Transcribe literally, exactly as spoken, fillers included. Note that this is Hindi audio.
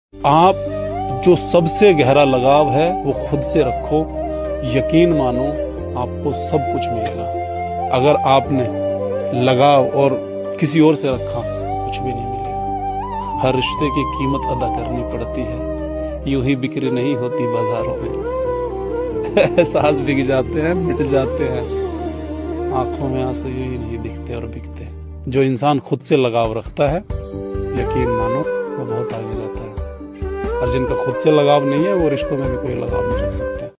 आप जो सबसे गहरा लगाव है वो खुद से रखो, यकीन मानो आपको सब कुछ मिलेगा। अगर आपने लगाव और किसी और से रखा कुछ भी नहीं मिलेगा। हर रिश्ते की कीमत अदा करनी पड़ती है, यूं ही बिक्री नहीं होती बाजारों में। एहसास बिक जाते हैं, मिट जाते हैं, आंखों में आंसू यूं ही नहीं दिखते और बिकते। जो इंसान खुद से लगाव रखता है, यकीन मानो वो बहुत आगे जाता है। और जिनका खुद से लगाव नहीं है वो रिश्तों में भी कोई लगाव नहीं रख सकते।